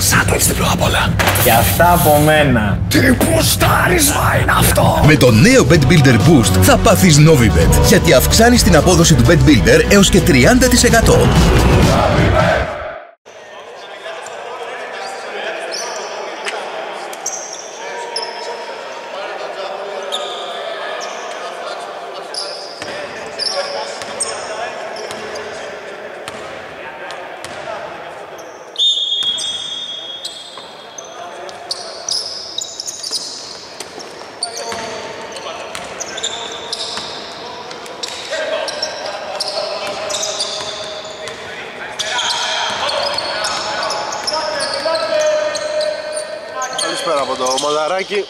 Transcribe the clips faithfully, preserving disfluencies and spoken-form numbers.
σάντουιτς διπλό απ' όλα. Και αυτά από μένα. Τι πουστάρισμα είναι αυτό! Με το νέο Bet Builder Boost θα πάθεις Novibet, γιατί αυξάνεις την απόδοση του Bet Builder έως και τριάντα τοις εκατό. Καλησπέρα από το Μαδαράκι.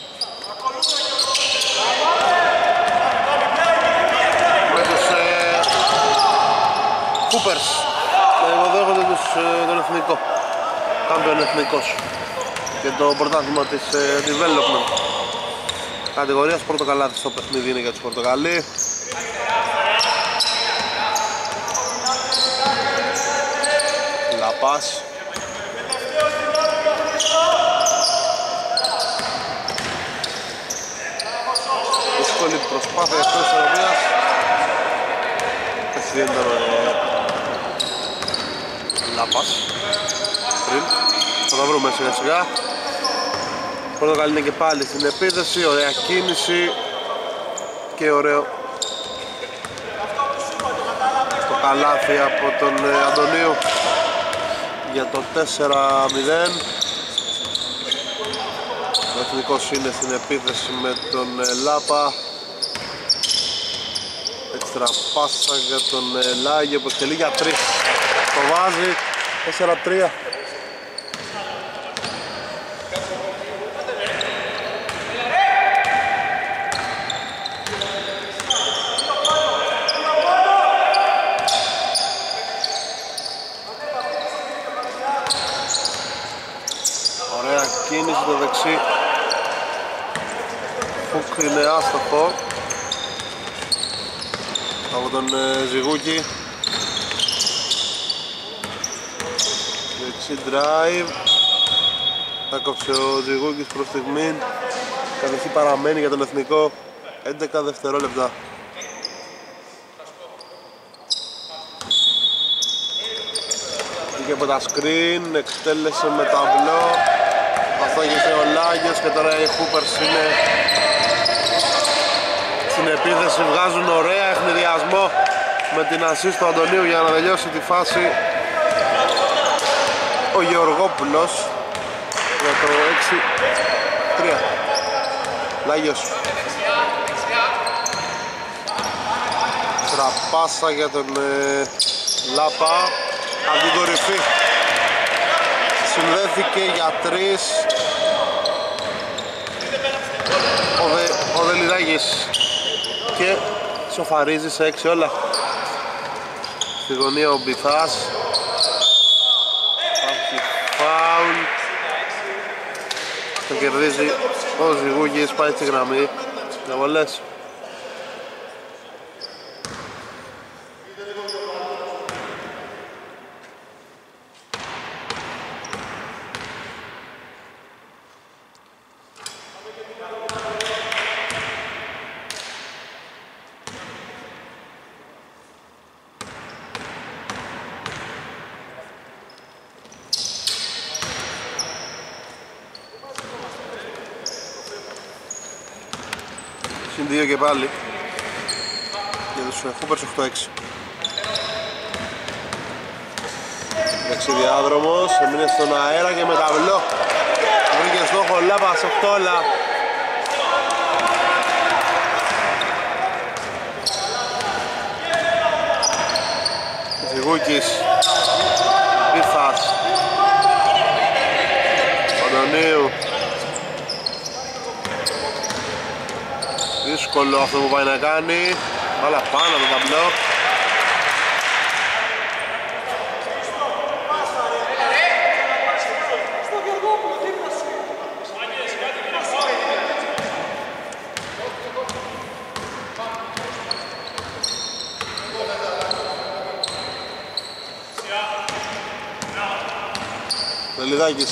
Με τους ε, Coopers να υποδέχονται τους, ε, τον εθνικό κάμπιον εθνικός και το πρωτάθλημα της ε, development κατηγορίας. Πρώτο καλάθι στο παιχνίδι είναι για τους Πορτοκαλί. Λαπάς. Δύσκολη προσπάθεια εκτός της ισορροπίας. Έτσι δεν ήταν Λαπάς πριν. Θα τα βρούμε σιγά σιγά. Πορτοκαλί είναι και πάλι στην επίθεση. Ωραία κίνηση και ωραίο το καλάθι από τον Αντωνίου για το τέσσερα μηδέν. Ο εθνικός είναι στην επίθεση με τον Λάπα. Έξτρα πάσα για τον Λάγιο που εκτελεί για τρεις. Το βάζει τέσσερα τρία. Ωραία κίνηση το δεξί. Φουκ είναι άστοχο από τον ε, Ζυγούκη. Δεξί drive. Θα κόψει ο Ζυγούκης προς στιγμή. Κατοχή παραμένει για τον εθνικό. έντεκα δευτερόλεπτα. Βγήκε από τα screen, εκτέλεσε με ταμπλό. Αυτό έγινε ο Λάγιος και τώρα οι Hoopers είναι στην επίθεση, βγάζουν ωραία εχνηδιασμό με την ασίστ του Αντωνίου για να τελειώσει τη φάση ο Γεωργόπουλος για το έξι τρία. Λάγιος. Στραπάσα για τον ε, Λάπα από την κορυφή. Συνδέθηκε για τρεις ο, Δε, ο Δελιδάκης και σοφαρίζει σε έξι όλα. Στη γωνία ο Μπιθάς. Υπάρχει φάουλ. Το κερδίζει ο Ζυγούγης, πάει στη γραμμή για βολές. Συν δύο και πάλι για τους Hoopers οκτώ έξι. Δεξιδιάδρομος, έμεινε στον αέρα και με ταυλό βρήκε στόχο Λάπας οκτώ όλα. Ζυγούκης, Μπιθάς, Αντωνίου. Δύσκολο αυτό που πάει να κάνει. Όλα πάνω από το ταμπλό. Δελιδάκης.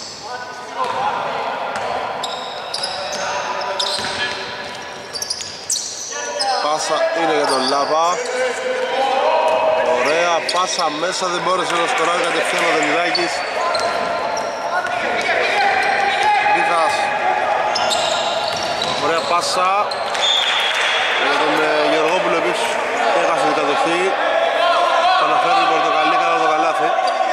Πάσα είναι για τον Λάπα. Ωραία πάσα μέσα, δεν μπόρεσε να σκοράρει κατευθείαν ο Δελιδάκης. Βίθας. Ωραία πάσα για τον Γεωργόπουλο, επίσης έχασε την κατοχή. Παναφέρει την Πορτοκαλί, καλά το καλάθι.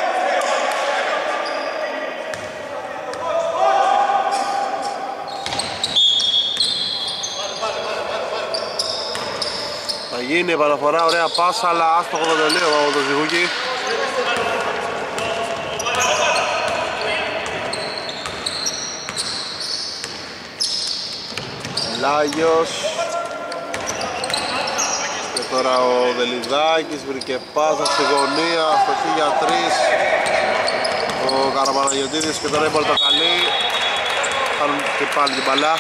Θα γίνει επαναφορά, ωραία πάσα, αλλά άστοχο το τελείο από τον Ζυγούκη. Λάγιος. Και τώρα ο Δελιδάκης βρήκε πάσα στη γωνία, αστοχή για τρεις. Ο Καραπαναγιωτίδης και τώρα η Πορτοκαλί κάνουν και πάλι την μπαλά.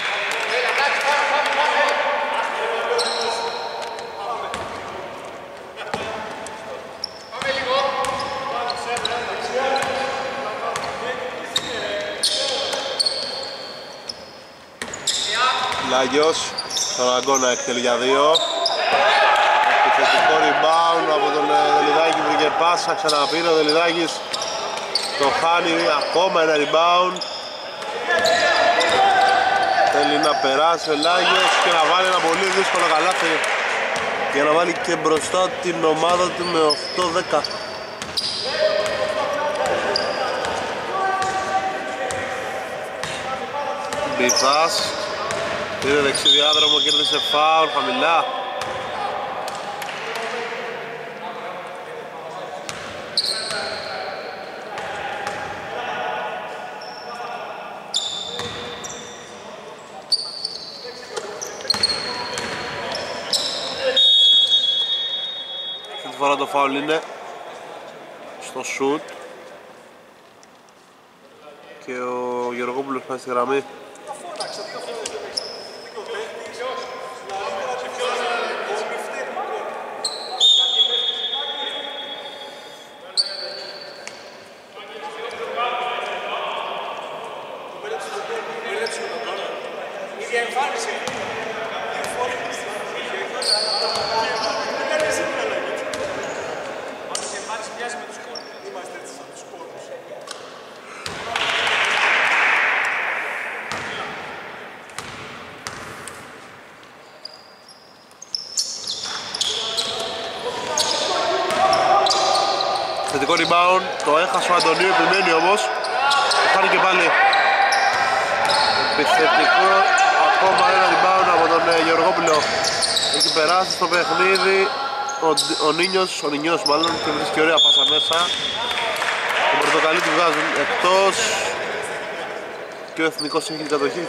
Λάγιος, τον Αγκώνα εκτελεί για δύο. Επιθετικό rebound από τον Δελιδάκη, βρήκε πάσα, ξαναπήρε ο Δελιδάκης. Το χάνει, ακόμα ένα rebound. Θέλει να περάσει ο Λάγιος και να βάλει ένα πολύ δύσκολο καλάθι για να βάλει και μπροστά την ομάδα του με οκτώ δέκα. Μπιθάς. Πήρε δεξί διάδρομο, κέρδισε φάουλ, χαμηλά. Αυτή τη φορά το φάουλ είναι στο σουτ και ο Γεωργόπουλος πάει στη γραμμή. Θετικό rebound, το έχασε ο Αντωνίου, επιμένει όμως. Το χάνει και πάλι. Επιθετικό, ακόμα ένα rebound από τον Γεωργόπουλο. Έχει περάσει στο παιχνίδι ο, ο Νίνιος, ο Νινιός μάλλον, και βρίσκει ωραία πάσα μέσα. Το Πορτοκαλί του βγάζουν εκτός και ο Εθνικός έχει την κατοχή.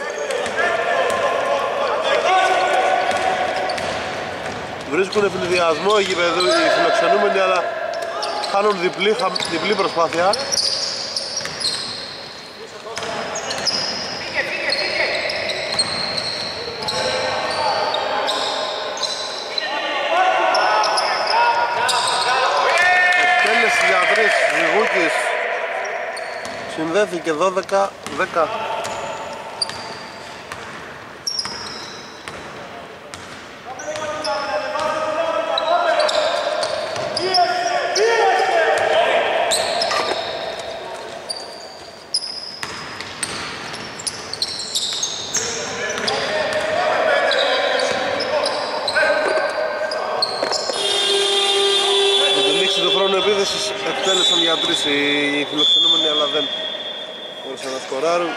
Βρίσκουν ευνηδιασμό οι φιλοξενούμενοι, αλλά κάνουν διπλή, διπλή προσπάθεια. Εκτέλεση για τρεις, Ζυγούκης συνδέθηκε δώδεκα δέκα. Εκτέλεσαν για τρεις οι φιλοξενούμενοι, αλλά δεν μπορούσαν να σκοράρουν.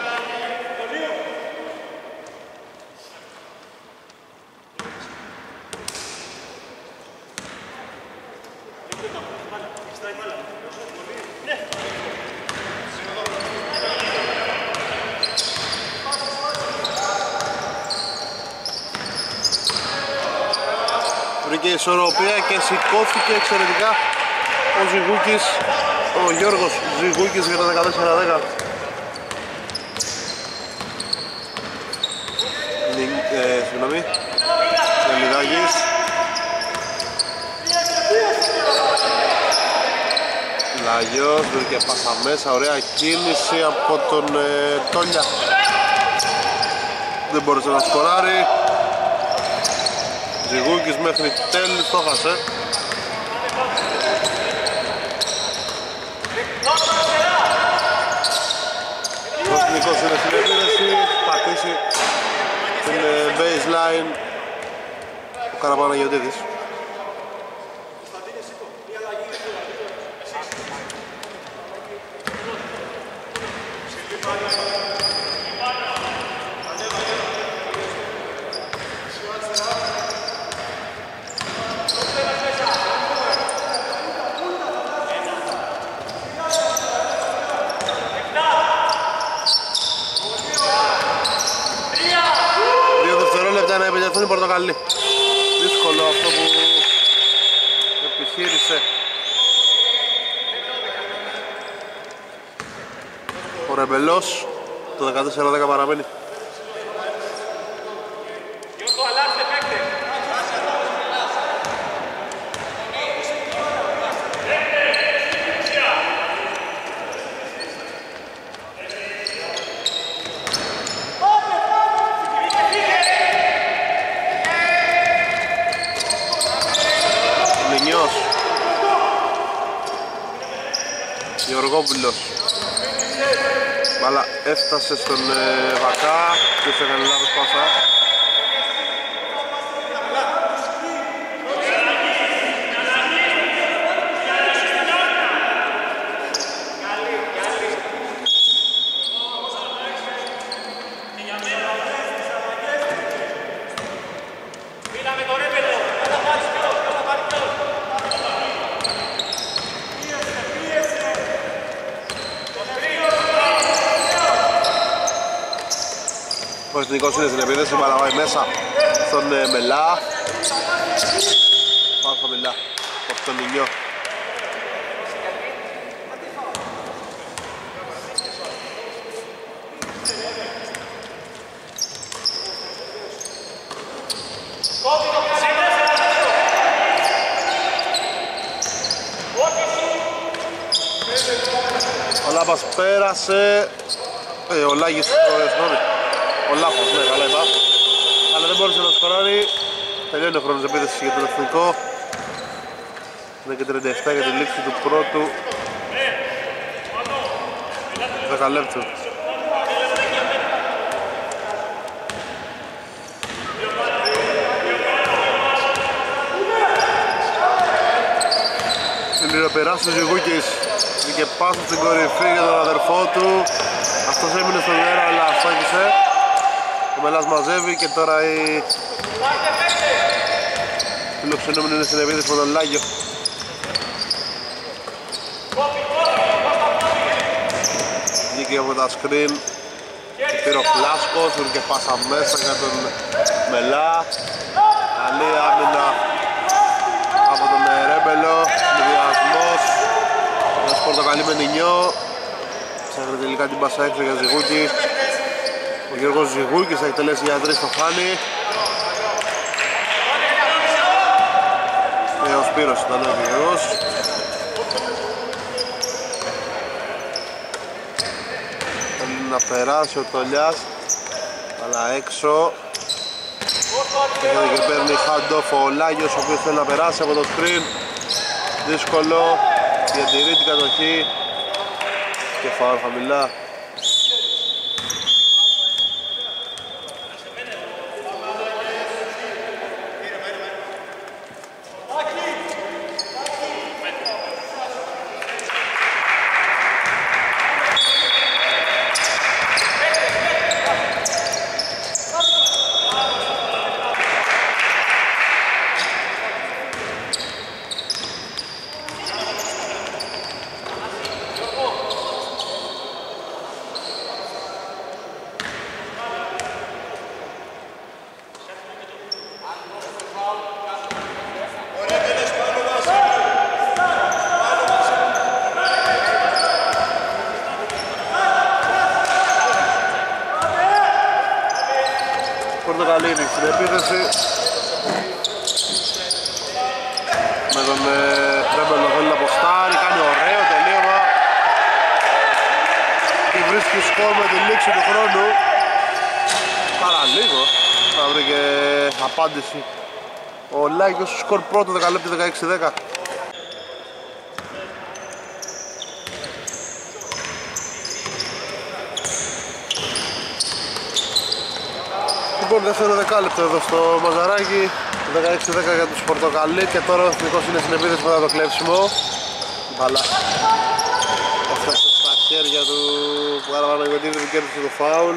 Βρήκε ισορροπία και σηκώθηκε εξαιρετικά ο Ζυγούκης, ο Γιώργος Ζυγούκης για τα δεκατέσσερα δέκα. Ε, συγγνώμη, Δελιδάκης. Λάγιος, βρήκε πάσα μέσα, ωραία κίνηση από τον ε, Τόλια. Δεν μπόρεσε να σκοράρει. Ζυγούκης μέχρι τέλους το χάσε. Ο Εθνικός είναι στην επίδεση, πατήσει την ε, baseline ο Καραπαναγιωτίδης. Οι Πορτοκαλί. Δύσκολο αυτό που επιχείρησε ο Ρεμπελός. Το δεκατέσσερα δέκα παραμένει. Γεωργόπουλος. Μπάλα έφτασε στον ε, Βακά και σε έκανε λάθος πάσα. Ο Εθνικός είναι στην επίδεση, παραβάει μέσα στον ε, Μελά. Πάνω χαμηλά από τον Ινιό. Ο Λάμπας πέρασε, ε, ο Λάγης, ο συγγνώμη. Ο Λάφος, ναι, καλά είπα. Αλλά δεν μπόρεσε να σκοράρει. Τελειώνει ο χρόνος επίθεσης για τον Εθνικό. Είναι και τριάντα επτά για τη λήξη του πρώτου δεκαλέπτου. Στην ηρωπεράση ο Ζυγούκης βγήκε πάσα στην κορυφή για τον αδερφό του. Αυτός έμεινε στον αέρα αλλά αστόχησε. Ο Μελάς μαζεύει και τώρα η φιλοξενούμενη είναι στην επίθεση με τον Λάγιο. Βγήκε από τα screen και πήρε ο Φλάσκος, βρήκε πάσα μέσα για τον Μελά. Καλή άμυνα από τον Ρέμπελο, συνδυασμός. Ένας Πορτοκαλί με Νινιό. Ψάχνει τελικά την πάσα έξω για Ζυγούκη. Ο Γιώργος Ζυγούκης θα εκτελέσει για τρεις, το χάνει. Και ο Σπύρος ήταν ο Γιώργος. Θέλει να περάσει ο Τολιάς, αλλά έξω. Και παίρνει hand-off ο Λάγιος, ο οποίος θέλει να περάσει από το screen. Δύσκολο, διατηρεί την κατοχή και φάουλ χαμηλά. Πορτοκαλίνη στην επίθεση με τον Ρέμπελο θέλει να αποστάρει, κάνει ωραίο τελείωμα βρίσκει σκορ με τη λήξη του χρόνου. Παραλίγο θα βρει και απάντηση ο Λάκης, σκορ πρώτο δεκαλέπτου δεκαέξι δέκα. Λοιπόν, δεύτερο δεκάλεπτο εδώ στο Μαζαράκι, δεκαέξι δέκα για τους Πορτοκαλί και τώρα ο Εθνικός είναι στην επίθεση μετά το κλέψιμο. Μπαλά έφτασε στα χέρια του Καραβαναγιωτήδη που κέρδισε το φάουλ.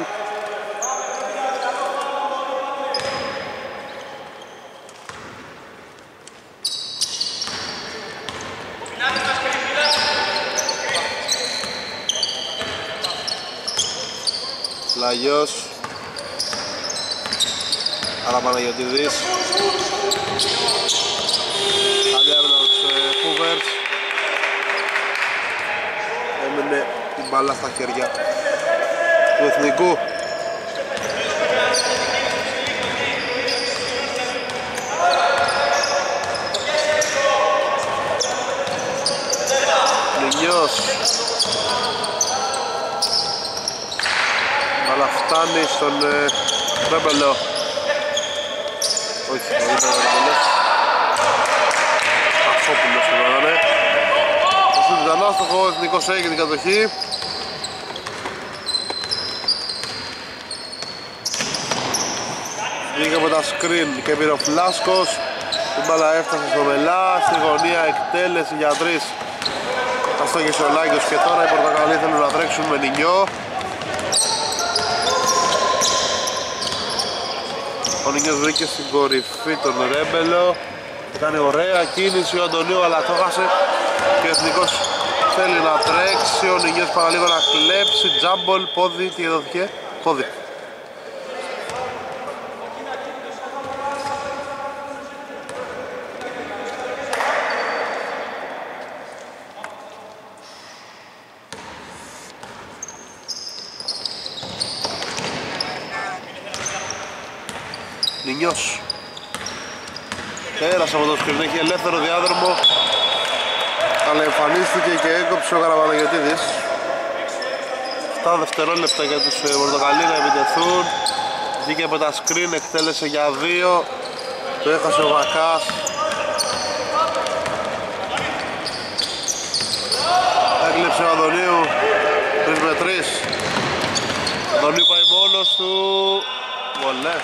Λαγιός Καραβαναγιωτήδης, καλή άμυνα τους Hoover's, έμεινε την μπάλα στα χέρια του Εθνικού. Λινιός, μπάλα φτάνει στον Ρέμπελο. Όχι, δεν ήταν ο Ρέμπελος, Ασόπουλος του βάζανε. Στον Τιτανάστοχο ο Εθνικός έχει την κατοχή. Βγήκε από τα screen και πήρε ο Φλάσκος. Η μπάλα έφτασε στο Μελά, στη γωνία εκτέλεση για τρεις. Αστόχησε ο Λάγκος και τώρα οι Πορτοκαλί θέλουν να τρέξουν με Νινιό. Ο Νινιός βρήκε στην κορυφή τον Ρέμπελο. Κάνει ωραία κίνηση ο Αντωνίου, αλλά το χάσε και ο Εθνικός θέλει να τρέξει. Ο Νινιός παραλίγο να κλέψει, τζάμπολ, πόδι, τι έδωθηκε, πόδι. Νινιός πέρασε από το σκριν, έχει ελεύθερο διάδρομο, αλλά εμφανίστηκε και έκοψε ο Καραβαναγιωτήδης. επτά δευτερόλεπτα για τους Πορτοκαλί να επιτεθούν. Βγήκε από τα σκριν, εκτέλεσε για δύο, το έχασε ο Βακάς. Έκλεψε ο Αντωνίου, τρεις με τρεις. Ο Αντωνίου πάει μόνος του, βολές.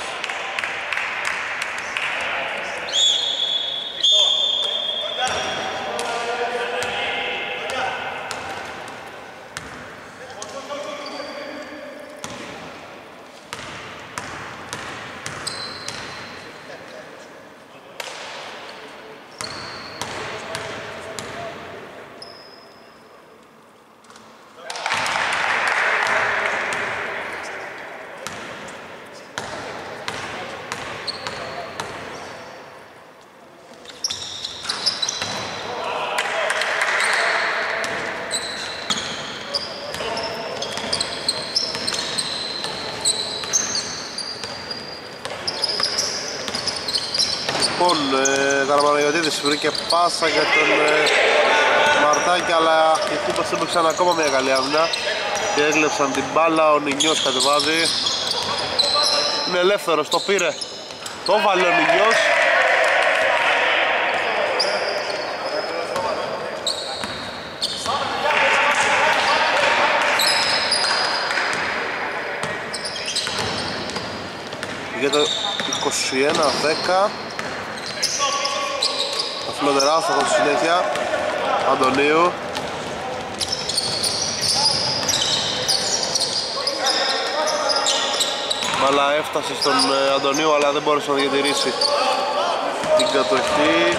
Λοιπόν, ε, Καραβαναγιωτήδης βρήκε πάσα για τον ε, Μαρτάκη, αλλά οι Χούπερς έπαιξαν ακόμα μια καλή άμυνα και έκλεψαν την μπάλα. Ο Νινιός κατεβάζει, είναι ελεύθερος, το πήρε, το βάλε ο Νινιός. Για το είκοσι ένα δέκα. Φλωτεράστοχο στη συνέχεια Αντωνίου. Μπάλα έφτασε στον Αντωνίου, αλλά δεν μπόρεσε να διατηρήσει την κατοχή.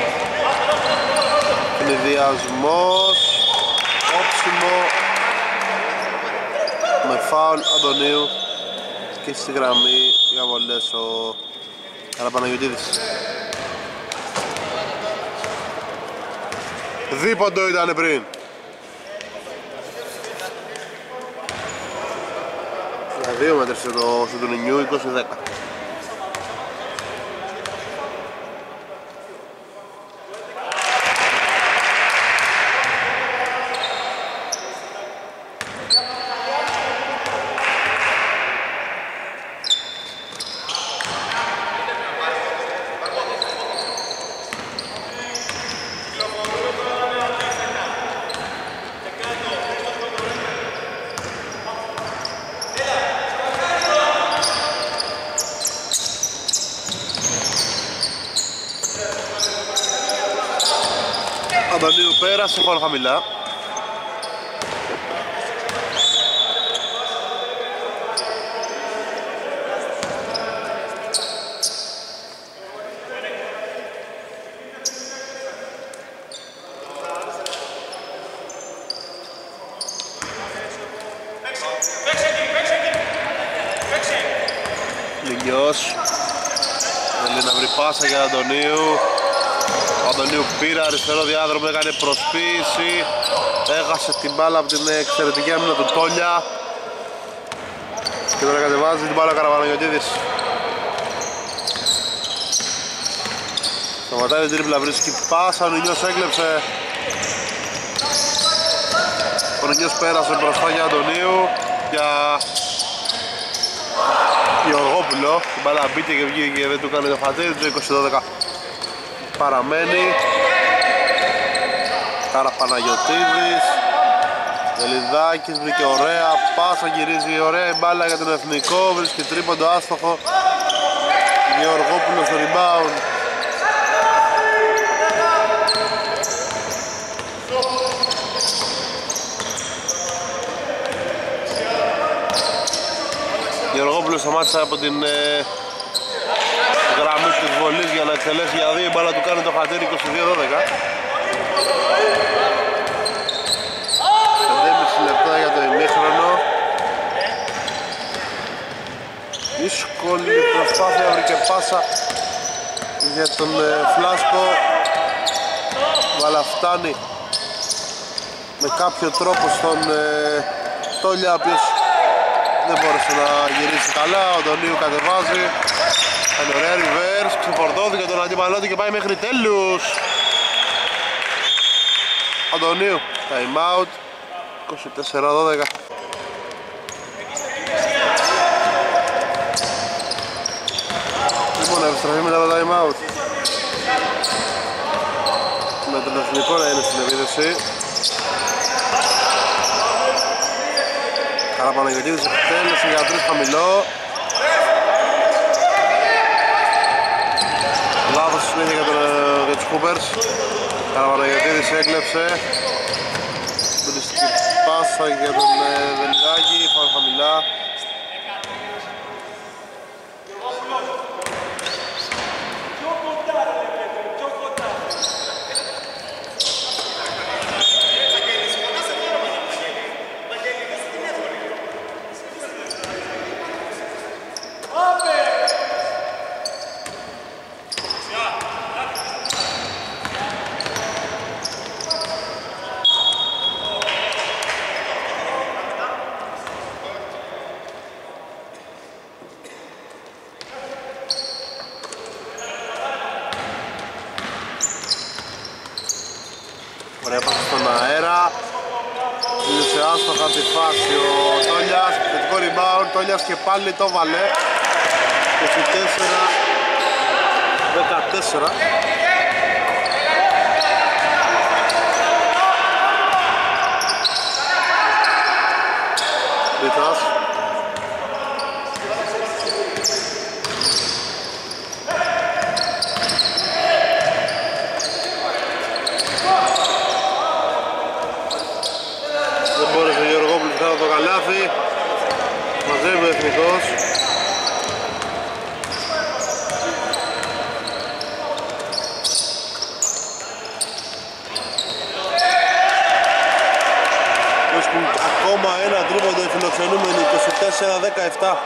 Συνδυασμός, όψιμο με φάουλ Αντωνίου και στη γραμμή για βολές ο Καραπαναγιωτήδης. Δίποντο ήταν πριν. Για δύο μέτρησε το Σουντουνινιού, είκοσι δέκα. πέρασε, χώρο χαμηλά. Λιγιός. Θέλει να βρει πάσα για Αντωνίου. Ο Αντωνίου πήρε αριστερό διάδρομο, έκανε προσποίηση. Έχασε την μπάλα από την εξαιρετική άμυνα του Τόλια. Και τώρα κατεβάζει την μπάλα ο Καραβαναγιωτίδης. Σταματάει την τρίπλα, βρίσκει πάσα, ο Νινιός έκλεψε. Ο Νινιός πέρασε μπροστά για Αντωνίου. Για Γεωργόπουλο. Η μπάλα μπήκε και βγήκε και δεν του έκανε το χατήρι. Το είκοσι δώδεκα παραμένει. Καραπαναγιωτίδης. Δελιδάκης βρήκε ωραία πάσα, γυρίζει ωραία η μπάλα για τον Εθνικό. Βρίσκει τρίποντο άστοχο. Γεωργόπουλο στο rebound. Γεωργόπουλος σταμάτησε από την ε, γραμμή της βολής για να εκτελέσει για δύο. Η μπάλα του κάνει το χατήρι είκοσι δύο δώδεκα. πέντε και μισό λεπτά για το ημίχρονο. Δύσκολη προσπάθεια, βρήκε πάσα για τον ε, Φλάσκο. Αλλά φτάνει με κάποιο τρόπο στον ε, Τόλια, ο οποίος δεν μπόρεσε να γυρίσει καλά. Ο Αντωνίου κατεβάζει. Κάνει ωραία reverse, ξεφορτώθηκε τον αντίπαλό του και πάει μέχρι τέλους. Αντωνίου, time out. είκοσι τέσσερα δώδεκα. Λοιπόν, επιστροφή μετά το time out. Με τον Εθνικό να είναι στην επίδεση. Καραπαναγιωτίδης εκτέλεσε για τρεις χαμηλό. Λάθος συνέχεια για, τον, για τους Hoopers. Καραπαναγιωτίδης έκλεψε. Μπλιστική πάσα για τον Δελιδάκη, φάουλ χαμηλά. Ωραία πάσα στον αέρα. Κλείσε άστοχα τη φάση ο Τόλιας. Θετικό rebound, Τόλιας και πάλι το βάλε. είκοσι τέσσερα δεκατέσσερα. Βίθας. Δεν μπόρεσε ο Γεωργόπουλος να κάνει το καλάθι. Μαζεύει ο Εθνικός. Βρίσκουν ακόμα ένα τρίποντο οι φιλοξενούμενοι, είκοσι τέσσερα δεκαεπτά.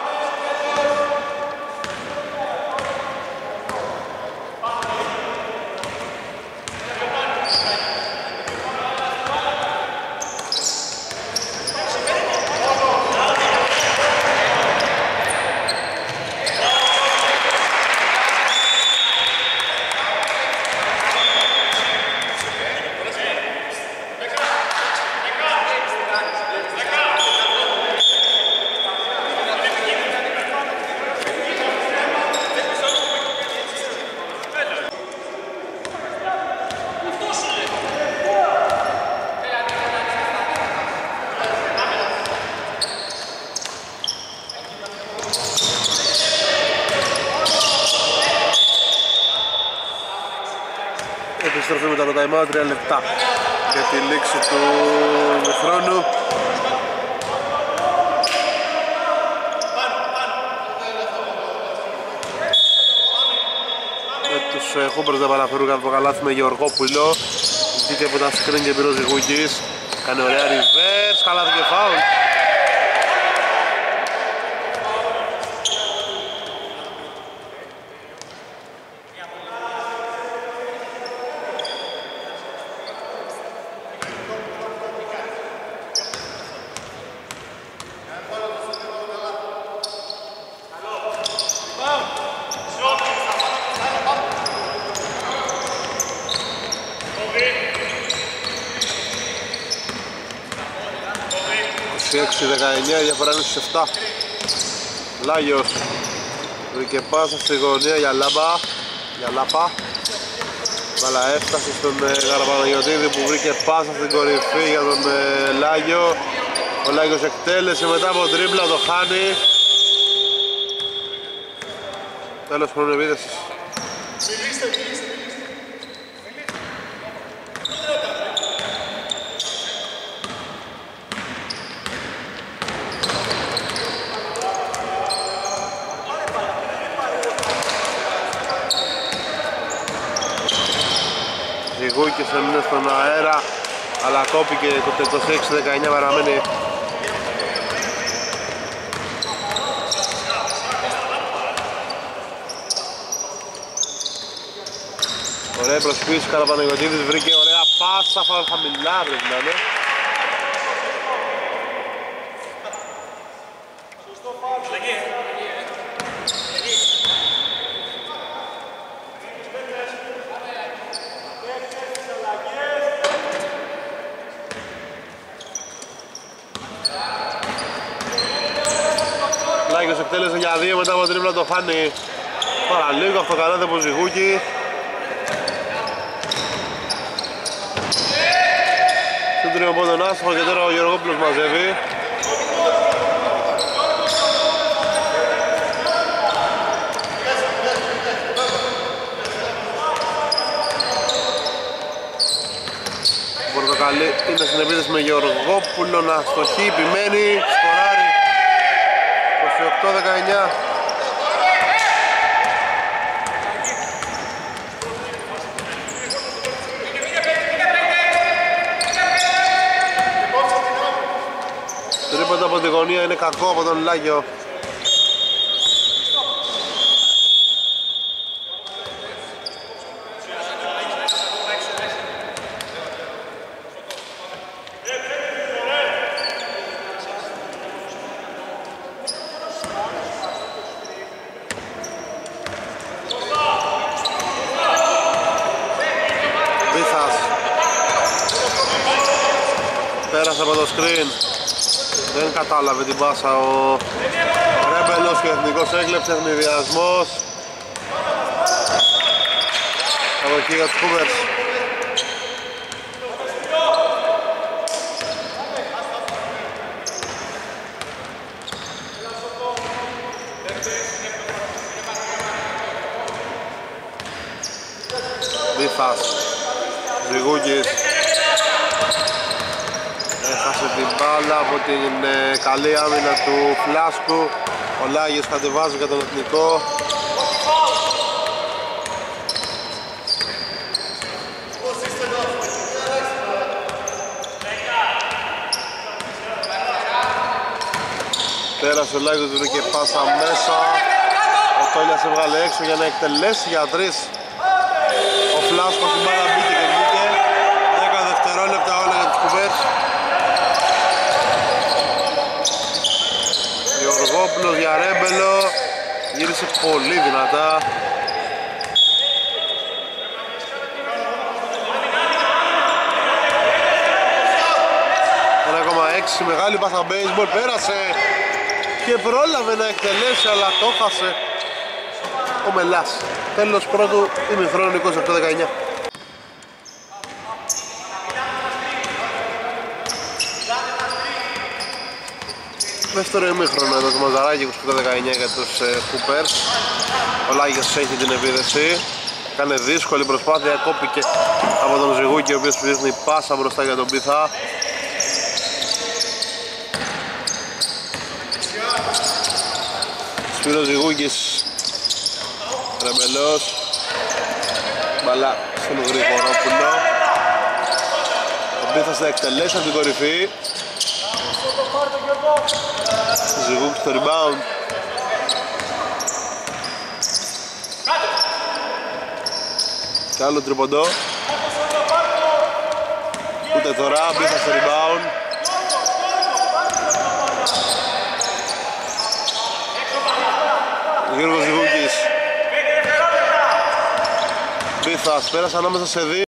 Επιστροφή μετά το time out, τρία λεπτά. για τη λήξη του χρόνου. Με τους Hoopers δεν παραφέρουν κάτι το καλάθι με Γεωργόπουλο. Ζητείται από τα screen και πήρε ο Ζυγούκης. Κάνει ωραία reverse, καλάθι και φάουλ. είκοσι έξι δεκαεννιά, η διαφορά είναι στους επτά. Λάγιος βρήκε πάσα στη γωνία για Λάμπα, για Λάπα. Μπάλα έφτασε στον Γαραπαναγιωτίδη που βρήκε πάσα στην κορυφή για τον ε, Λάγιο. Ο Λάγιος εκτέλεσε μετά από τρίμπλα, το χάνει. Τέλος χρόνου επίδεσης. Ζυγούκης έμεινε στον αέρα, αλλά κόπηκε το είκοσι έξι δεκαεννιά, παραμένει. Ωραία προσπίση, Καραπαναγιωτίδης βρήκε ωραία πάσα, φάουλ χαμηλά πρέπει να είναι. Λάγιος εκτέλεσε για δύο, μετά από τρίπλα το χάνει παραλίγο, αυτό καλάθι από Ζυγούκη. Στον τρίτο πόντο άστοχο και τώρα ο Γεωργόπουλος μαζεύει. Ο Πορτοκαλί είναι στην επίθεση με Γεωργόπουλο να στοχεί, επιμένει, σκοράρει. είκοσι οκτώ δεκαεννιά. Τρίποντα από τη γωνία είναι κακό από τον Λάγιο. Πέρασε από το screen. Δεν κατάλαβε την πάσα ο Ρέμπελος και ο Εθνικός έκλεψε, ευνηδιασμός. Αγωγή για τους Hoopers. Βίθας, Ζυγούκης. Έχασε την μπάλα από την ε, καλή άμυνα του Φλάσκου. Ο Λάγιος κατεβάζει για τον Εθνικό. Πέρασε ο Λάγιος, βρήκε πάσα μέσα. Ο Τόλιας έβγαλε έξω για να εκτελέσει για τρεις. Ο Φλάσκος την μπάλα μπήκε και μπήκε. δέκα δευτερόλεπτα όλα για τους Hoopers. Γεωργόπουλος για Ρέμπελο, γύρισε πολύ δυνατά. ένα κόμμα έξι, μεγάλη πάσα baseball, πέρασε και πρόλαβε να εκτελέσει, αλλά το χάσε ο Μελάς. Τέλος πρώτου ημιχρόνου είκοσι οκτώ δεκαεννιά. Δεύτερο ημίχρονο εδώ το Μαζαράκι, είκοσι οκτώ δεκαεννιά για τους ε, Hoopers. Ο Λάγιος έχει την επίδεση. Κάνε δύσκολη προσπάθεια, κόπηκε από τον Ζυγούκη, ο οποίος δείχνει πάσα μπροστά για τον Πίθα. Σπύρος Ζυγούκης, Ρεμπελός, μπαλά στον Γρηγορόπουλο. Ο Πίθας θα εκτελέσει από την κορυφή. Ζυγούκης στο rebound. Κι άλλο τριποντό. Ούτε τώρα, Πίθας στο rebound. Γιώργος Ζυγούκης. Πίθας πέρασε ανάμεσα σε δύο.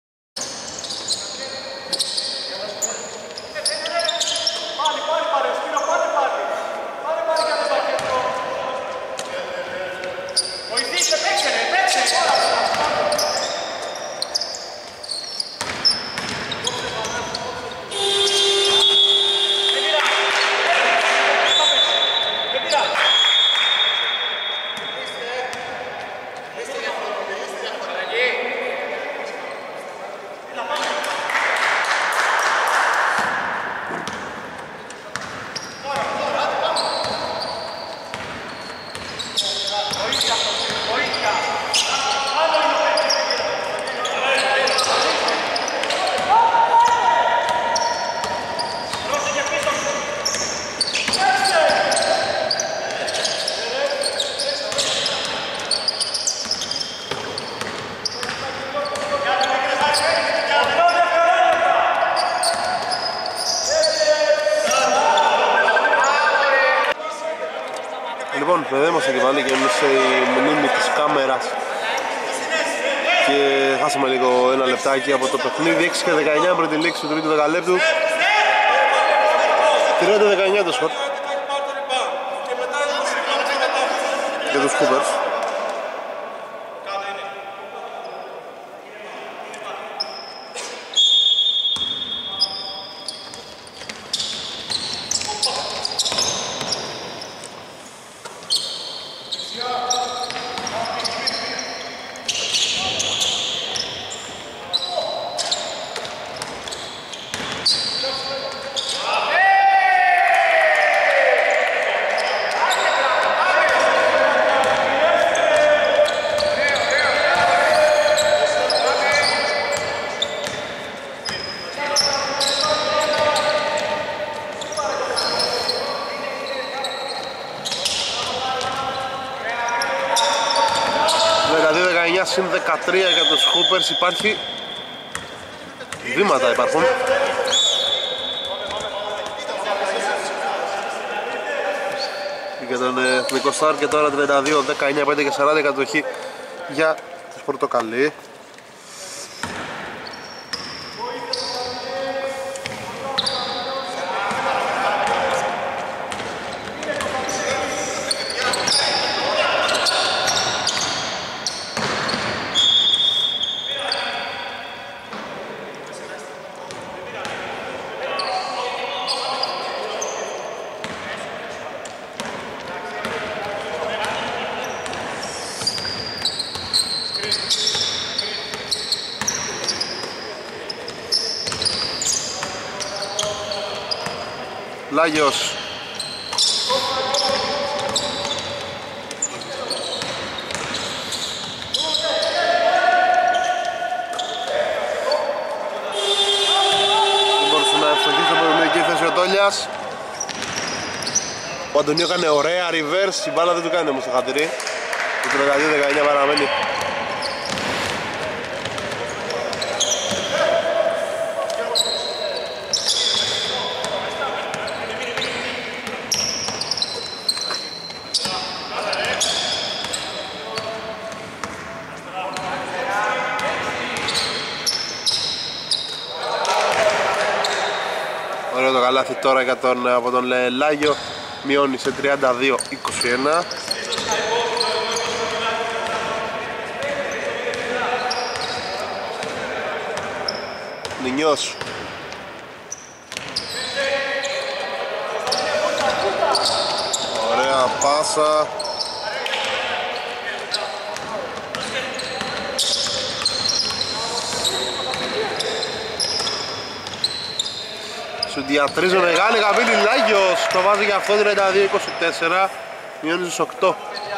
Λοιπόν, δεν είμαστε και πάλι και είμαστε η μνήμη της κάμερας και χάσαμε λίγο ένα λεπτάκι από το παιχνίδι. Έξι και δεκαεννιά πριν τη λήξη του τρίτου δεκαλέπτου. τριάντα δεκαεννιά το σκορ για τους Coopers. Συν δεκατρία για τους Hoopers, υπάρχει βήματα υπάρχουν. Για τον Εθνικό Σταρ και τώρα τριάντα δύο δεκαεννιά πέντε και σαράντα κατοχή για τους Πορτοκαλί. Λάγιος. Μπορούσε να ευστοχίσει στην προηγούμενη θέση ο Τόλιας. Ο Αντωνίου έκανε ωραία reverse, η μπάλα δεν του κάνει όμως το χατηρί. Το τριάντα δύο δεκαεννιά παραμένει. Ωραίο το καλάθι τώρα για τον, από τον Λάγιο, μειώνει σε τριάντα δύο είκοσι ένα. Νινιός. Ωραία πάσα. διατρίζει μεγάλη γαβίνη Λάγιος. Το βάζει για αυτό τριάντα δύο είκοσι τέσσερα. Μειώνει στους οκτώ.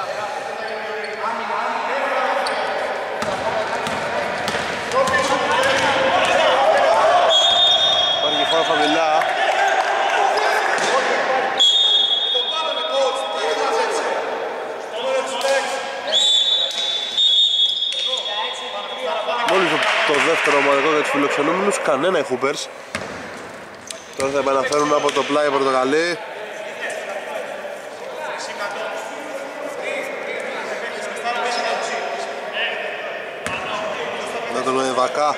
Υπάρχει φάουλ χαμηλά. Μόλις το δεύτερο ομαδικό για τους φιλοξενούμενους, κανένα οι Hoopers. Τώρα θα επαναφέρουν από το πλάι Πορτογαλί. Με τον Βακά.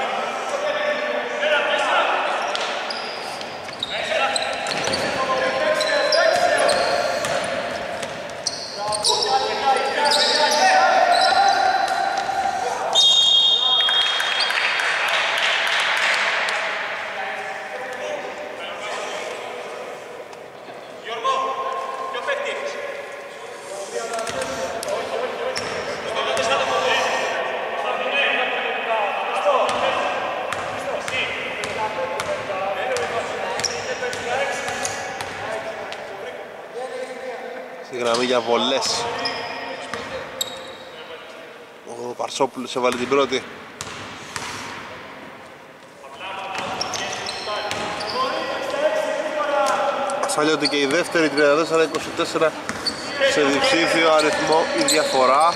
Στη γραμμή για βολές. Ο Παρσόπουλος έβαλε την πρώτη. Ασφαλιότι και η δεύτερη, τριάντα τέσσερα είκοσι τέσσερα σε διψήφιο αριθμό η διαφορά.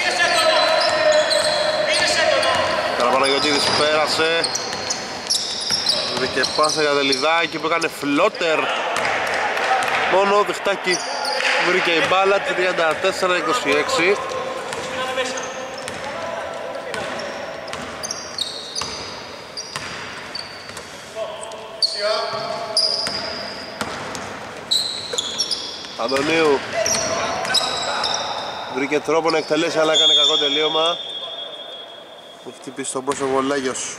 Καραπαναγιωτίδης πέρασε. Βρήκε πάσα για Δελιδάκη που έκανε φλότερ. Μόνο Διχτάκη βρήκε η μπάλα, τριάντα τέσσερα είκοσι έξι. Αντωνίου βρήκε τρόπο να εκτελέσει, αλλά έκανε κακό τελείωμα. Που χτύπησε στον πρόσωπο ο Λάγιος.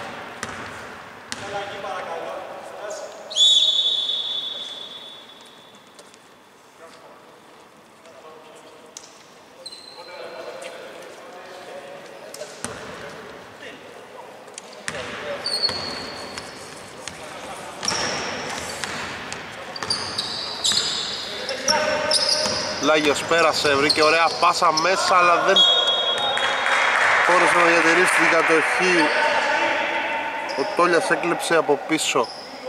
Λάγιος πέρασε, βρήκε ωραία πάσα μέσα, αλλά δεν μπόρεσε να διατηρήσει την κατοχή. Ο Τόλιας έκλεψε από πίσω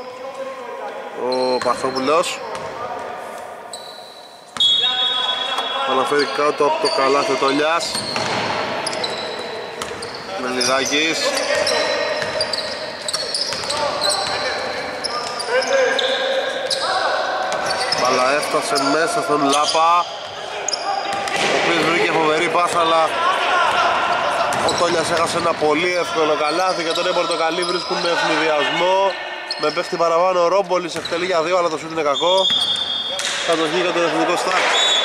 ο Παθόπουλος. Αναφέρει κάτω από το καλάθι ο Τόλιας. Μελιδάκης. Αλλά έφτασε μέσα στον Λάπα, ο οποίος βρήκε φοβερή πάσα, αλλά ο Τόλιας έχασε ένα πολύ εύκολο καλάθι και τον Πορτοκαλί βρίσκουν με ευνηδιασμό. Με πέφτει παραπάνω ο Ρόμπολης, εκτελεί για δύο, αλλά το σούτ είναι κακό. Κατοχή για τον εθνικό στάρ.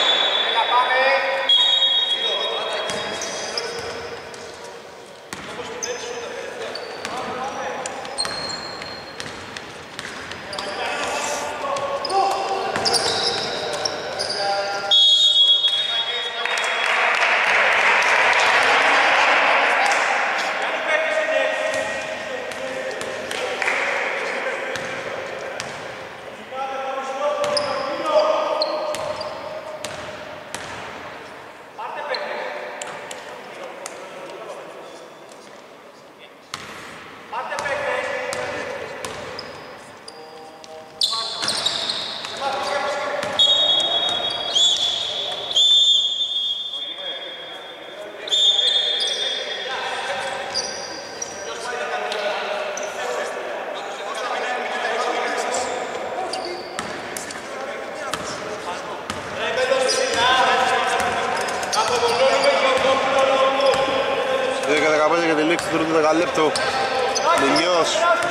Δεκαλέπτου Μινιός.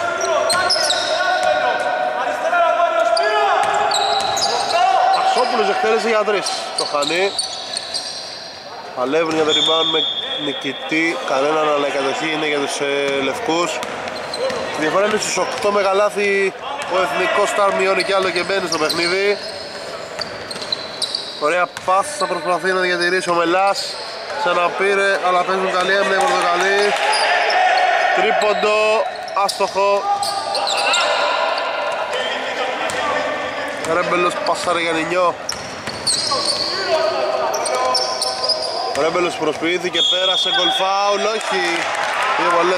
Πασόπουλος εκτέλεσε για τρεις. Το χάνει. Παλεύουν για το rebound με νικητή. Κανέναν, αλλά η κατοχή είναι για τους ε, λευκούς. Η διαφορά είναι στους οκτώ με καλάθι. Ο εθνικός στάρ μειώνει κι άλλο και μπαίνει στο παιχνίδι. Ωραία πάσα, θα προσπαθεί να διατηρήσει ο Μελάς. Ξαναπήρε, αλλά παίζουν καλή έμεινε η Πορτοκαλί. Τρίποντο, άστοχο. Ρέμπελος πασάρε για Νινιό. Ο Ρέμπελος προσποιήθηκε, πέρασε, γκολ φάουλ, όχι. Δύο βολές.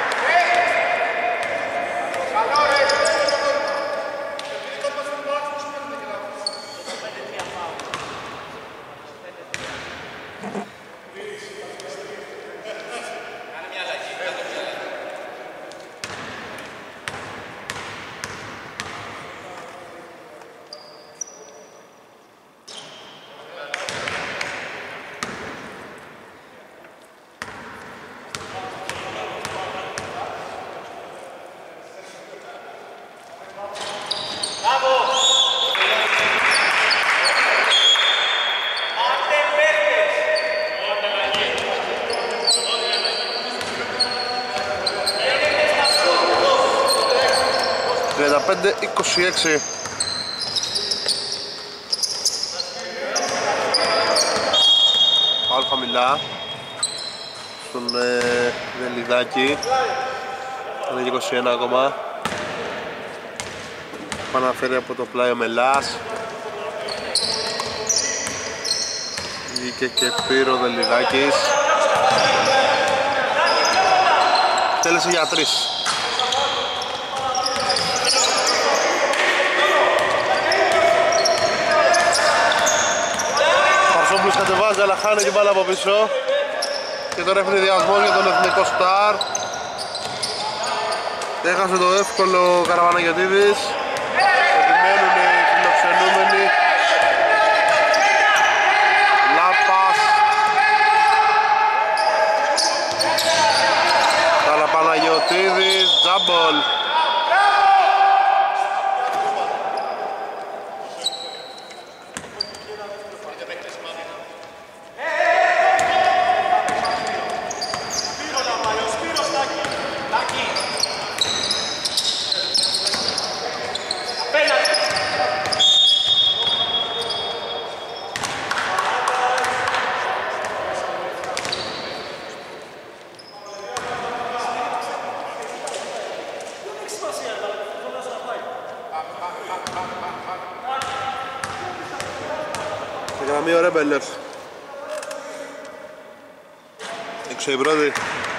τριάντα πέντε είκοσι έξι. Πάλι χαμηλά στον ε, Δελιδάκη. Είναι είκοσι ένα ακόμα. Παναφέρει από το πλάι ο Μελάς. Βγήκε και πήρε ο Δελιδάκης. Τέλεσε για τρεις. Παρσόπουλος κατεβάζει αλλά χάνει την μπάλα από πίσω. Και τώρα έφερε διασμός για τον εθνικό στάρ. Έχασε το εύκολο Καραβαναγιωτίδης. Επιμένουν οι φιλοξενούμενοι. Λάπας. Καραβαναγιωτίδης, τζάμπολ. Γραμμή ο Ρέμπελος. Έξω η πρώτη.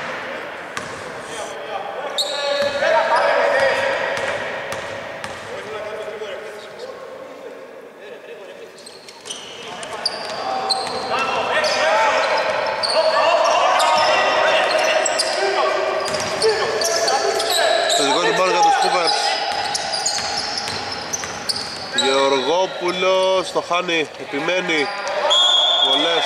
Στο δικό του μπάλ για τους Κούπερς. Γεωργόπουλος το χάνει, επιμένει. Βολές.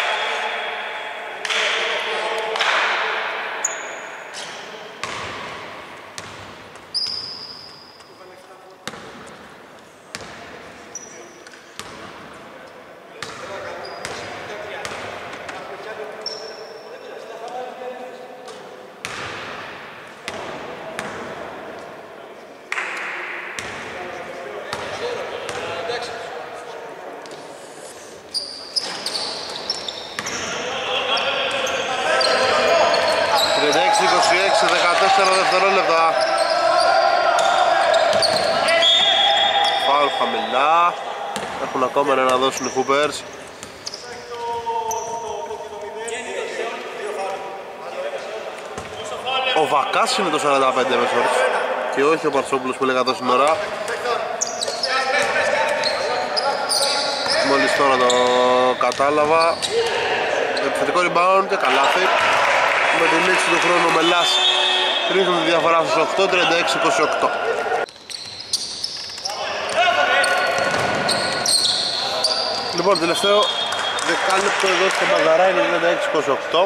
είκοσι έξι δεκατέσσερα δευτερόλεπτα. Φάουλ χαμηλά. Έχουν ακόμα ένα να δώσουν οι Hoopers. Ο Βακάς είναι το σαράντα πέντε μέσος και όχι ο Παρσόπουλος που έλεγα τόση ώρα. Μόλις τώρα το κατάλαβα. Επιθετικό rebound και καλάθι. Με τη λήξη του χρόνου ο Μελάς ρίχνουν τη διαφορά στους οκτώ, τριάντα έξι είκοσι οκτώ. Λοιπόν, τελευταίο δεκάλεπτο εδώ στο Μαδαρά είναι τριάντα έξι είκοσι οκτώ.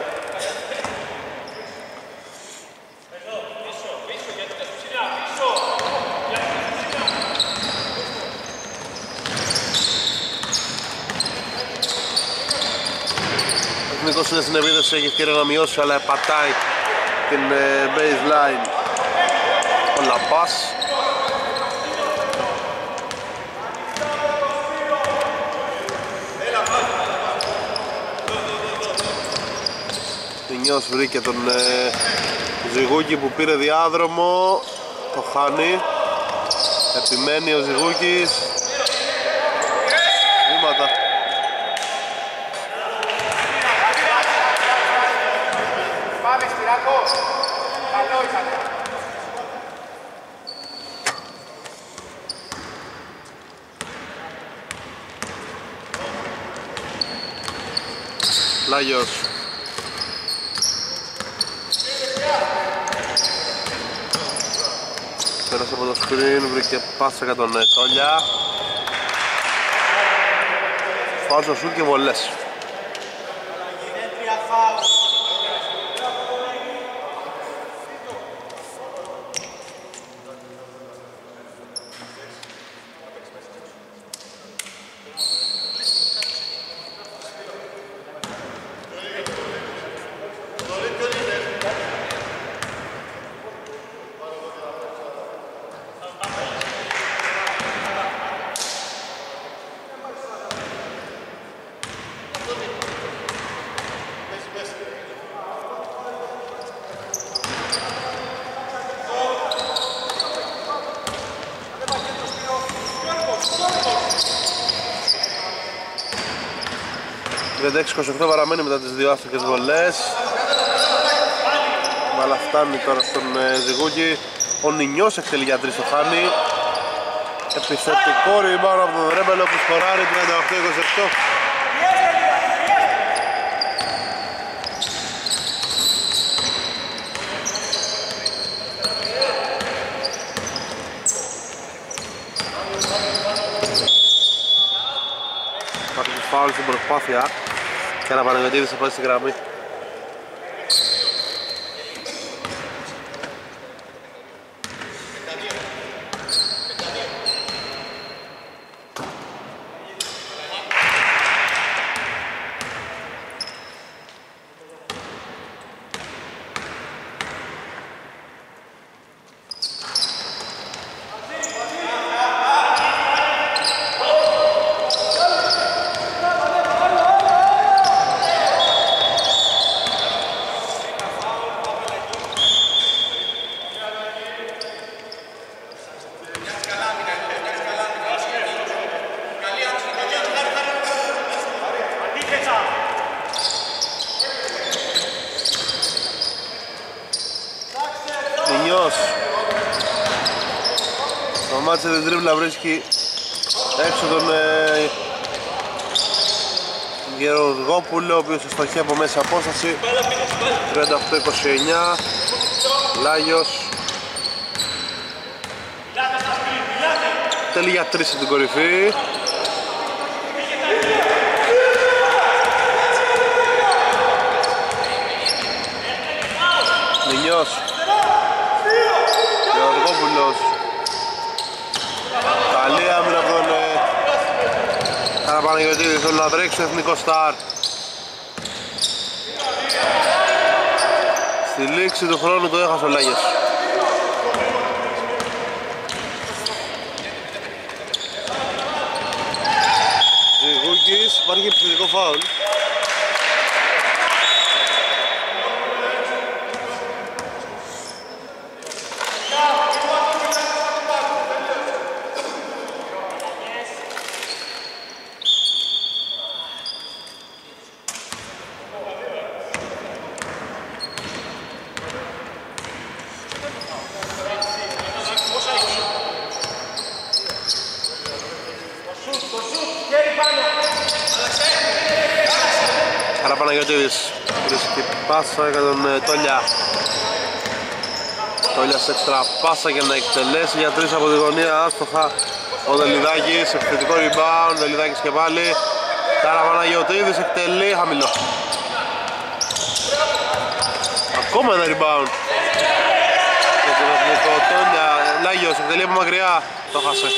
Ο Εθνικός είναι στην επίδεση, έχει ευκαιρία να μειώσει αλλά πατάει την baseline ο Λαπάς. Νιός βρήκε τον ε, Ζυγούκη που πήρε διάδρομο, το χάνει. Επιμένει ο Ζυγούκης. Βήματα. Πάμε Σπυράκο. Καλό ήσατε. Λάγιος. Πέρασε από το screen, βρήκε πάσα για τον Τόλια. Φάουλ στο σουτ και βολές. τριάντα έξι είκοσι οκτώ παραμένει μετά τις δύο άστοχες βολές. Αλλά φτάνει τώρα στον Ζυγούκη. Ο Νινιός εκτελεί για τρεις, το χάνει. Επιθετικό rebound από τον Ρέμπελο που σκοράρει τριάντα οκτώ είκοσι οκτώ. Υπάρχει φάουλ στην προσπάθεια και ένα Παναγιωτίδης θα πάει στη γραμμή. Ο Μάτσε δεν τρίβλα, βρίσκει έξω τον ε, Γεωργόπουλο, ο οποίος αστοχεί από μέση απόσταση. Τριάντα οκτώ είκοσι εννιά. Λάγιος θέλει για τρεις στην κορυφή. Νινιός, Γεωργόπουλος. Καλή άμυνα από τον Καραπαναγιωτίδη, θέλει να τρέξει το εθνικό στάρ. Στη λήξη του χρόνου το έχασε ο Λάγιος. Ζυγούκης, υπάρχει επιθετικό φάουλ. Καραπαναγιωτίδης βρίσκει πάσα για τον Τόλια. Τόλιας έξτρα πάσα για να εκτελέσει για τρεις από τη γωνία, άστοχα ο Δελιδάκης, επιθετικό rebound, Δελιδάκης και πάλι. Καραπαναγιωτίδης εκτελεί χαμηλό. Ακόμα ένα rebound για τον εθνικό Τόλια. Λάγιος εκτελεί από μακριά, το χάσε.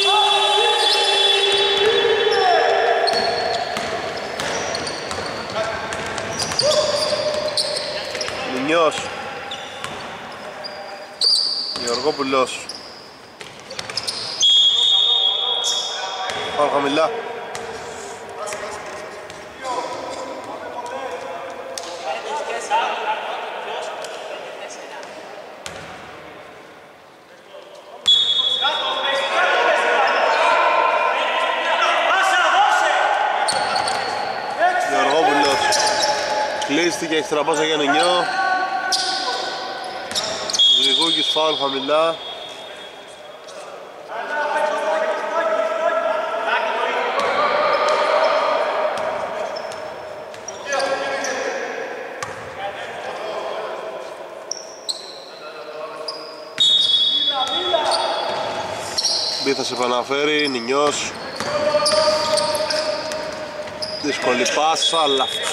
Νινιός, Γεωργόπουλος, πάω χαμηλά. Κλείστηκε, έχει τραπάσα για Νινιό. Γρηγούκης φάουλ χαμηλά. Θα σε επαναφέρει, Νινιός. Δύσκολη πάσα, λάθος.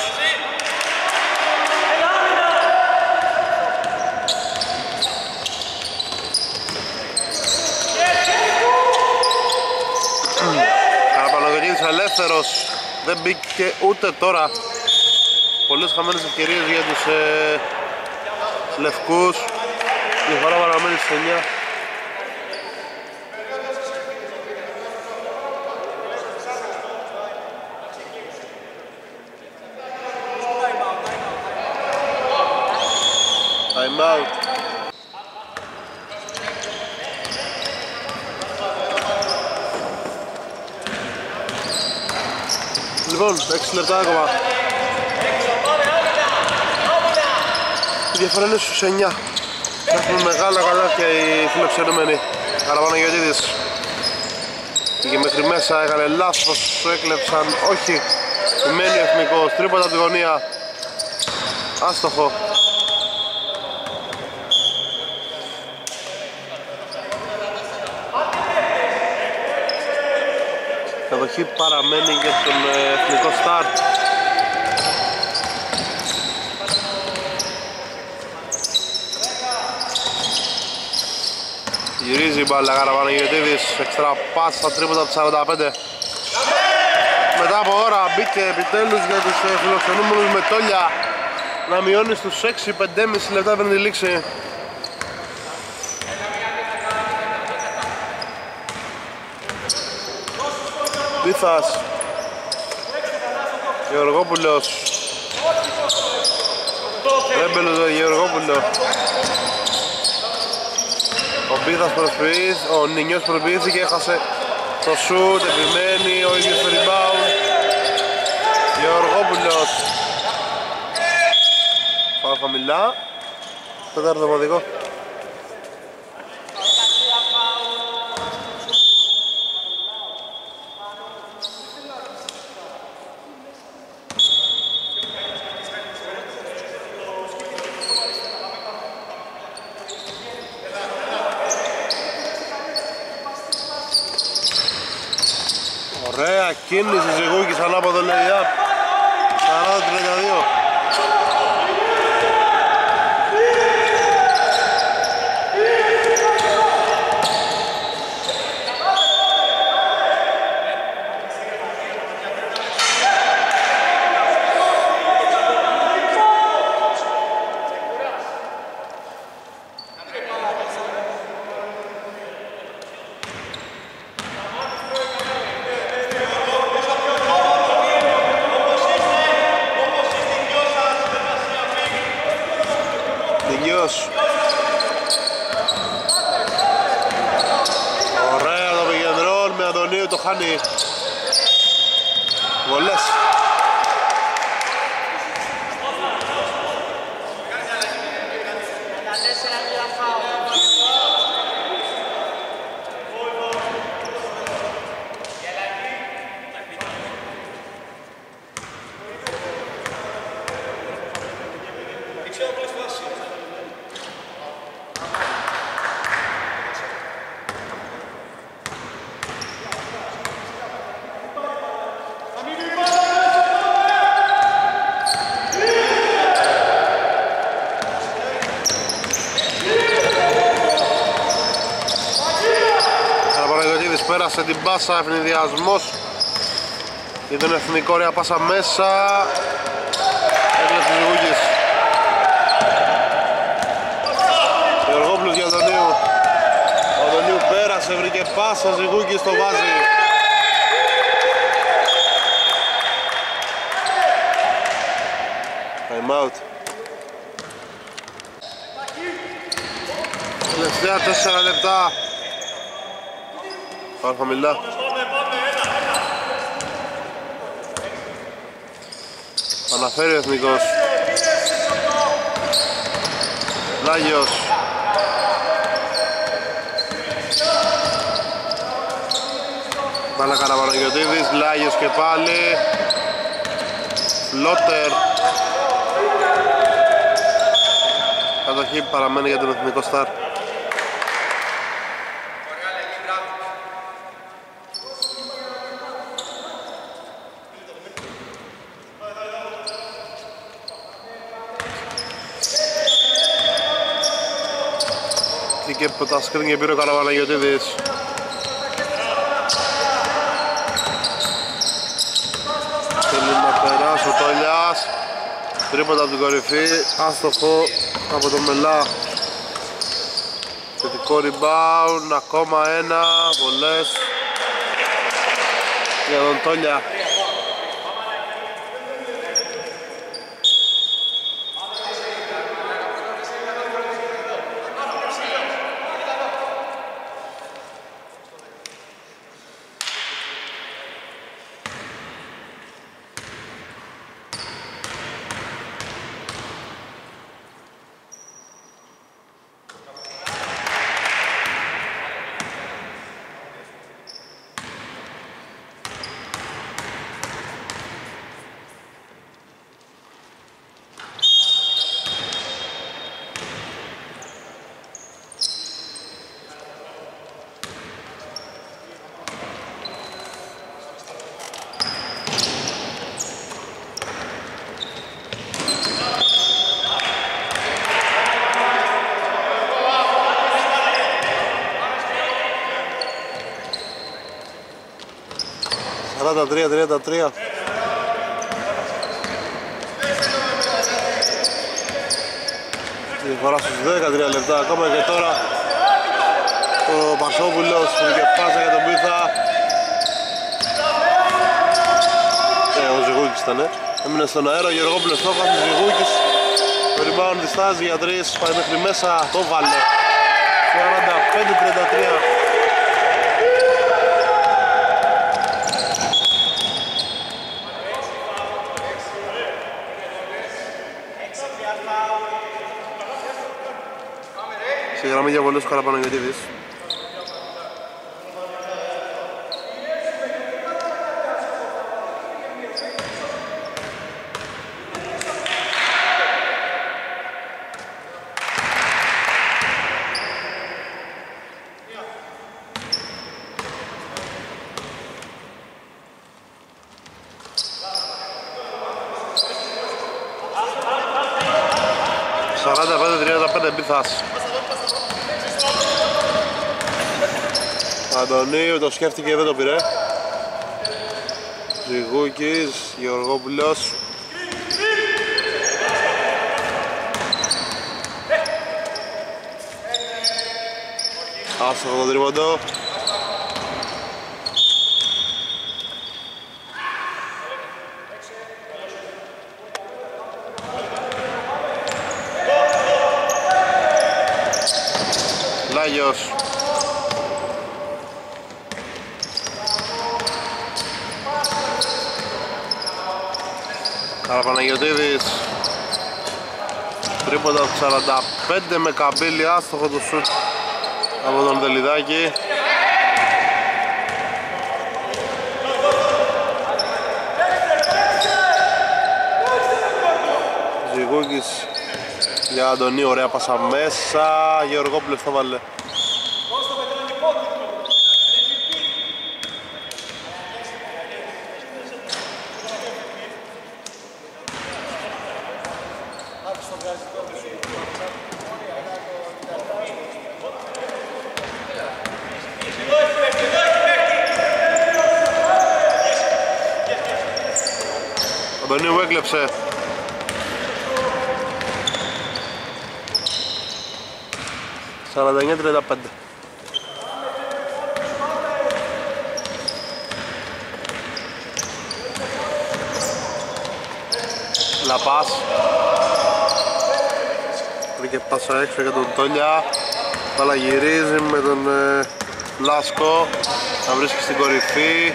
Καραπανογιώτης ελεύθερος, δεν μπήκε ούτε τώρα. Πολλές χαμένες ευκαιρίες για τους ε, λευκούς. Διαφορά παραμένει στις εννιά. Time out. Λοιπόν, έξι λεπτά ακόμα. Η διαφορά είναι στους εννιά. Έχουν μεγάλα καλάθια οι φιλοξενούμενοι. Καραπανογιώτηδης. Και μέχρι μέσα έκανε λάθος, έκλεψαν, όχι. Μένει εθνικός, τρίποτα από τη γωνία. Άστοχο. Κατοχή παραμένει για τον εθνικό στάρτ. Γυρίζει η μπάλα Καραπανογιώτηδης, εξτρα πάσα, τρίποτα από σαράντα πέντε. Μετά από ώρα μπήκε επιτέλους για τους φιλοξενούμενους με Τόλια να μειώνει στους έξι, πέντε και μισό λεπτά πριν τη λήξη. Πίθας, Γεωργόπουλος, Ρέμπελος Γεωργόπουλο. Ο Πίθας προσποιείς, ο Νινιός προσποιήθηκε, έχασε το σουτ, επιμένει, ο ίδιος το rebound. Γεωργόπουλος. Πάω χαμηλά, τέταρτο ποδικό. Ωραία κίνηση Ζυγούκης, ανάποδο lay-up, σαράντα τριάντα δύο. Ωραία το πηγεντρών με Αντωνίου, το χάνει. Βολές. Πέρασε την πάσα, ευνηδιασμός για τον εθνικό, ωραία πάσα μέσα. Έκλεψε ο Ζυγούκης. Γεωργόπουλος για Αντωνίου. Ο Αντωνίου πέρασε, βρήκε πάσα, ο Ζυγούκης το βάζει. Time out. Τελευταία τέσσερα λεπτά. Πάμε χαμηλά. Αναφέρει ο εθνικός. Λάγιος. Μπάλα Καραπαναγιωτήδης, Λάγιος και πάλι. Φλότερ. Κατοχή παραμένει για τον Εθνικό Σταρ. Και από τα σκριν και πήρε ο Καραπαναγιωτήδης. Θέλει να περάσει ο Τόλιας. Τρίποτα από την κορυφή, άστοχο από το Μελά. Θετικό rebound, ακόμα ένα, βολές για τον Τόλια. σαράντα τρία τριάντα τρία. Διαφορά στους δεκατρία λεπτά ακόμα και τώρα ο Πασόπουλος που είχε πάσα για τον Πίθα. Ε, ο Ζυγούκης ήταν, ε. Έμεινε στον αέρα, ο Γεωργόπουλος το έκανε, ο Ζυγούκης. Το rebound διστάζει για τρεις, πάει μέχρι μέσα, το βάλε. σαράντα πέντε τριάντα τρία. Στη γραμμή για βολές ο Καραπαναγιωτήδης. σαράντα πέντε τριάντα πέντε Μπίθας. Αντωνίου το σκέφτηκε και δεν το πήρε. Ζυγούκης, Γεωργόπουλος. Άστοχο το τρίποντο. Λάγιος. Καραπαναγιωτήδης. Τρίποντα σαράντα πέντε με καμπύλη, άστοχο το σουτ από τον Δελιδάκη. Ζυγούκης για Αντωνίου, ωραία πάσα μέσα. Γεωργόπουλος θα βάλε. Αντωνίου έκλεψε. σαράντα εννιά τριάντα πέντε. Λαπάς. Βρήκε πάσα έξω για τον Τόλια. Μπάλα γυρίζει με τον ε, Λάσκο. Θα βρίσκει στην κορυφή.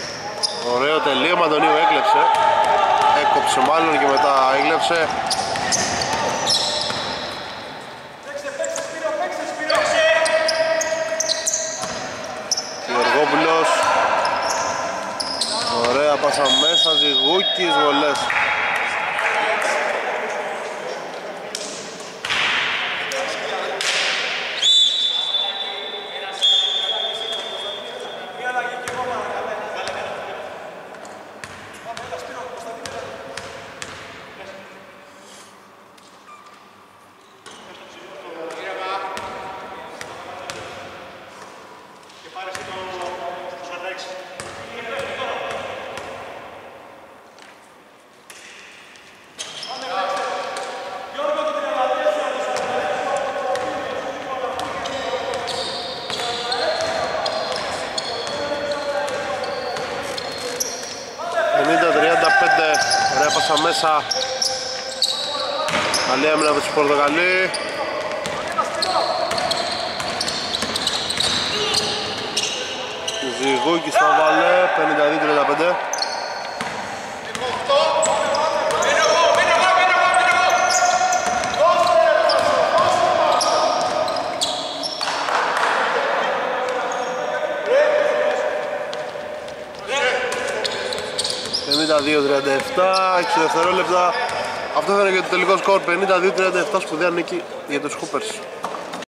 Ωραίο τελείωμα, Αντωνίου έκλεψε. Έκοψε μάλλον και μετά έκλεψε. πάσα μέσα, Ζυγούκης, βολές. Ωραία πάσα μέσα. Καλή άμυνα από τους Πορτοκαλί. Ζυγούκης θα βάλε πενήντα δύο τριάντα πέντε. πενήντα δύο τριάντα επτά, έξι δευτερόλεπτα. Αυτό θα είναι και το τελικό σκορ, πενήντα δύο τριάντα επτά, σπουδαία νίκη για τους Hoopers.